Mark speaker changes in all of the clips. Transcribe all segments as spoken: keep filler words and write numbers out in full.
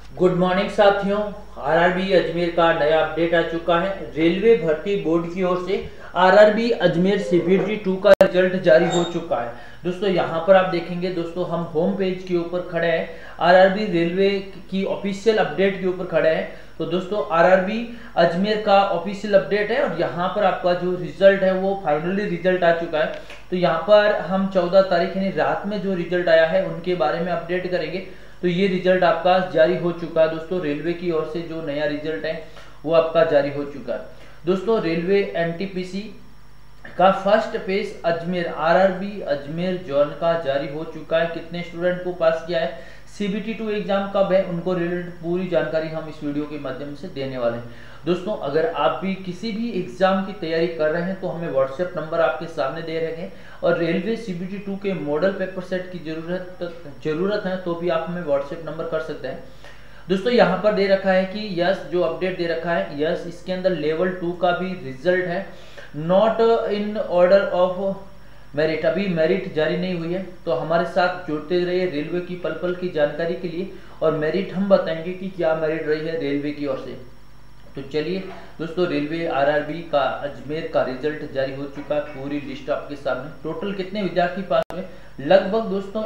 Speaker 1: Good morning साथियों। RRB Ajmer का नया अपडेट आ चुका है। रेलवे भर्ती बोर्ड की ओर से आरआरबी अजमेर सीबीटी टू का रिजल्ट जारी हो चुका है। दोस्तों यहाँ पर आप देखेंगे, दोस्तों हम होम पेज के ऊपर खड़े हैं, आरआरबी रेलवे की ऑफिशियल अपडेट के ऊपर खड़े हैं। तो दोस्तों आरआरबी अजमेर का ऑफिशियल अपडेट है और यहाँ पर आपका जो रिजल्ट है वो फाइनली रिजल्ट आ चुका है। तो यहाँ पर हम चौदह तारीख यानी रात में जो रिजल्ट आया है उनके बारे में अपडेट करेंगे। तो ये रिजल्ट आपका जारी हो चुका है दोस्तों। रेलवे की ओर से जो नया रिजल्ट है वो आपका जारी हो चुका है दोस्तों। रेलवे एनटीपीसी का first phase Ajmer RRB Ajmer zone का जारी हो चुका है। कितने स्टूडेंट को पास किया है, सीबीटी टू एग्जाम कब है, उनको रिलेटेड पूरी जानकारी हम इस वीडियो के माध्यम से देने वाले हैं दोस्तों। अगर आप भी किसी भी एग्जाम की तैयारी कर रहे हैं तो हमें व्हाट्सएप नंबर आपके सामने दे रखे हैं और रेलवे सीबीटी टू के मॉडल पेपर सेट की जरूरत जरूरत है तो भी आप हमें व्हाट्सएप नंबर कर सकते हैं दोस्तों। यहाँ पर दे रखा है कि यस, जो अपडेट दे रखा है यस, इसके अंदर लेवल टू का भी रिजल्ट है, not in order of merit. अभी मेरिट जारी नहीं हुई है तो हमारे साथ जुड़ते रहिए रेलवे की पल पल की जानकारी के लिए, और मेरिट हम बताएंगे कि क्या मेरिट रही है रेलवे की ओर से। तो चलिए दोस्तों, रेलवे आरआरबी का अजमेर का रिजल्ट जारी हो चुका है। पूरी लिस्ट आपके सामने। टोटल कितने विद्यार्थी पास हुए, लगभग दोस्तों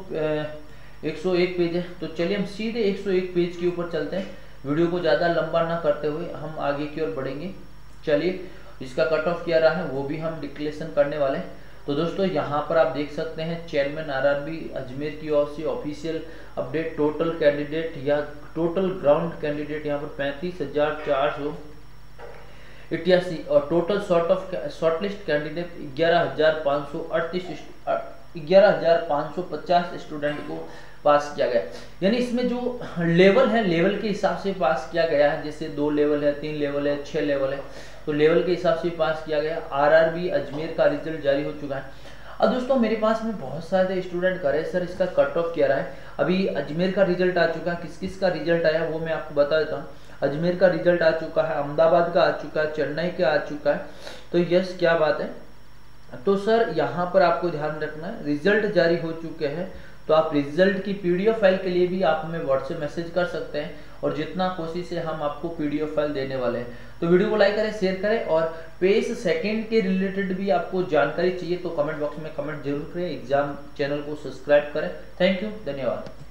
Speaker 1: एक सौ एक पेज है। तो चलिए हम सीधे एक सौ एक पेज के ऊपर चलते हैं, वीडियो को ज़्यादा लंबा ना करते हुए हम आगे की ओर बढ़ेंगे। चलिए, इसका कट ऑफ क्या रहा है वो भी हम डिक्लेरेशन करने वाले हैं। तो दोस्तों यहाँ पर आप देख सकते हैं चेयरमैन आरआरबी अजमेर की ओर से ऑफिशियल अपडेट। टोटल कैंडिडेट या टोटल ग्राउंड कैंडिडेट यहाँ पर पैंतीस हजार चार सौ इक्यासी और total short of shortlist candidate ग्यारह हजार पाँच सौ अड़तीस ग्यारह हजार पाँच सौ पचास स्टूडेंट को पास किया गया। यानी इसमें जो लेवल है लेवल के हिसाब से पास किया गया है। जैसे दो लेवल है, तीन लेवल है, छह लेवल है, तो लेवल के हिसाब से पास किया गया। आरआरबी अजमेर का रिजल्ट जारी हो चुका है। अब दोस्तों मेरे पास में बहुत सारे स्टूडेंट कर रहे हैं सर इसका कट ऑफ क्या रहा है। अभी अजमेर का रिजल्ट आ चुका है, किस किस का रिजल्ट आया वो मैं आपको बता देता हूँ। अजमेर का रिजल्ट आ चुका है, अहमदाबाद का आ चुका है, चेन्नई का आ चुका है। तो यस, क्या बात है। तो सर यहाँ पर आपको ध्यान रखना है, रिजल्ट जारी हो चुके हैं तो आप रिजल्ट की पीडीएफ फाइल के लिए भी आप हमें व्हाट्सएप मैसेज कर सकते हैं और जितना कोशिश है हम आपको पीडीएफ फाइल देने वाले हैं। तो वीडियो को लाइक करें, शेयर करें और पेज सेकंड के रिलेटेड भी आपको जानकारी चाहिए तो कमेंट बॉक्स में कमेंट जरूर करें। एग्जाम चैनल को सब्सक्राइब करें। थैंक यू, धन्यवाद।